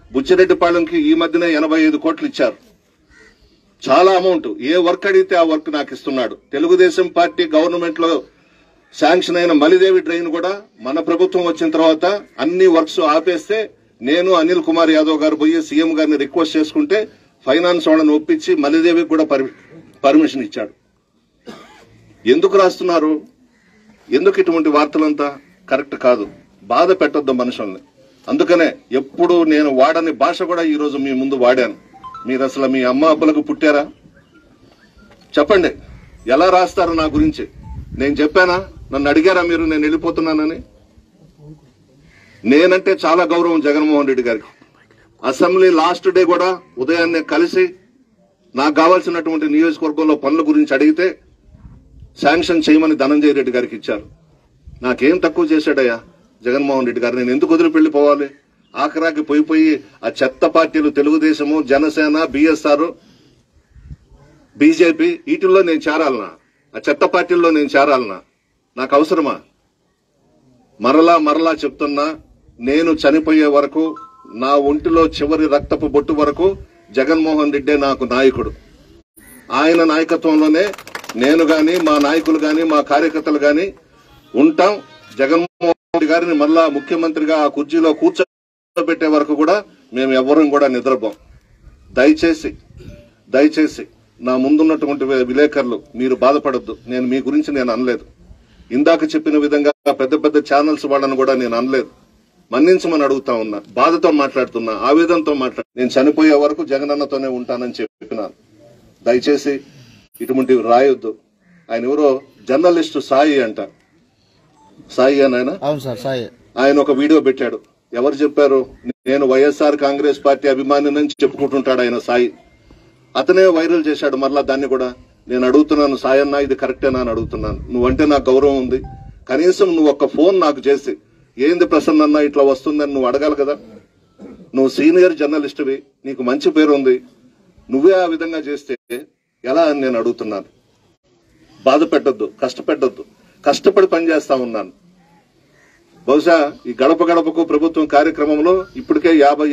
బుచ్చిరెడ్డిపాళెంకి ఈ మధ్యనే 85 కోట్లు ఇచ్చారు. చాలా అమౌంట్. ఏ వర్క్ అడిగితే ఆ వర్క్ నాకు ఇస్తున్నాడు. తెలుగుదేశం పార్టీ గవర్నమెంట్ లో శాంక్షన్ అయిన మలిదేవి డ్రైన్ కూడా మన ప్రభుత్వం వచ్చిన తర్వాత అన్ని వర్క్స్ ఆపేస్తే నేను అనిల్ కుమార్ యాదవ్ గారు పోయి సీఎం గారిని రిక్వెస్ట్ చేసుకుంటే ఫైనాన్స్ వాళ్ళని ఒప్పించి మలిదేవికి కూడా పర్మిషన్ ఇచ్చాడు. ఎందుకు రాస్తున్నారు? ఎందుకు ఇటువంటి వార్తలంతా కరెక్ట్ కాదు. బాధ పెట్టొద్దు మనుషుల్ని. అందుకనే ఎప్పుడు నేను వాడని భాష కూడా ఈ రోజు మీ ముందు వాడాను. మీరు అసలు మీ అమ్మ అబ్బలకు పుట్టారా? చెప్పండి, ఎలా రాస్తారు నా గురించి? నేను చెప్పానా? నన్ను అడిగారా మీరు నేను వెళ్ళిపోతున్నానని? నేనంటే చాలా గౌరవం జగన్మోహన్ రెడ్డి గారికి. అసెంబ్లీ లాస్ట్ డే కూడా ఉదయాన్నే కలిసి నాకు కావాల్సినటువంటి నియోజకవర్గంలో పనుల గురించి అడిగితే శాంక్షన్ చేయమని ధనంజయ రెడ్డి గారికి ఇచ్చారు. నాకేం తక్కువ చేశాడయ్యా జగన్మోహన్ రెడ్డి గారు? నేను ఎందుకు వదిలిపెళ్లిపోవాలి? ఆఖరాకి పోయి ఆ చెత్త పార్టీలు తెలుగుదేశము, జనసేన, బిఎస్ఆర్, బీజేపీ వీటిల్లో నేను చేరాలనా? ఆ చెత్త పార్టీల్లో నేను చేరాలనా? నాకు అవసరమా? మరలా చెప్తున్నా, నేను చనిపోయే వరకు నా ఒంటిలో చివరి రక్తపు బొట్టు వరకు జగన్మోహన్ రెడ్డే నాకు నాయకుడు. ఆయన నాయకత్వంలోనే నేను గాని, మా నాయకులు గాని, మా కార్యకర్తలు గాని ఉంటాం. జగన్మోహన్ రెడ్డి గారిని మళ్ళా ముఖ్యమంత్రిగా ఆ కుర్చీలో కూర్చోబెట్టే వరకు కూడా మేము ఎవరం కూడా నిద్రపోం. దయచేసి నా ముందున్నటువంటి విలేకరులు మీరు బాధపడద్దు. నేను మీ గురించి నేను అనలేదు. ఇందాక చెప్పిన విధంగా పెద్ద పెద్ద ఛానల్స్ వాళ్ళని కూడా నేను అనలేదు. మన్నించమని అడుగుతా ఉన్నా. బాధతో మాట్లాడుతున్నా, ఆవేదనతో నేను చనిపోయే వరకు జగనన్నతోనే ఉంటానని చెప్పినాను. దయచేసి ఇటువంటివి రాయొద్దు. ఆయన ఎవరో జర్నలిస్టు సాయి అంట. సాయి అని ఆయన? అవును సార్, సాయి. ఆయన ఒక వీడియో పెట్టాడు. ఎవరు చెప్పారు? నేను వైఎస్ఆర్ కాంగ్రెస్ పార్టీ అభిమానిని చెప్పుకుంటుంటాడు ఆయన సాయి. అతనే వైరల్ చేశాడు మరలా దాన్ని కూడా. నేను అడుగుతున్నాను, సాయన్న ఇది కరెక్టేనా అని అడుగుతున్నాను. నువ్వంటే నాకు గౌరవం ఉంది. కనీసం నువ్వు ఒక్క ఫోన్ నాకు చేసి ఏంది ప్రసన్న ఇట్లా వస్తుందని నువ్వు అడగాలి కదా. నువ్వు సీనియర్ జర్నలిస్టువి, నీకు మంచి పేరు ఉంది. నువ్వే ఆ విధంగా చేస్తే ఎలా అని నేను అడుగుతున్నాను. బాధ పెట్టొద్దు, కష్టపెట్టొద్దు. కష్టపడి పనిచేస్తా ఉన్నాను. బహుశా ఈ గడప గడపకు ప్రభుత్వం కార్యక్రమంలో ఇప్పటికే 50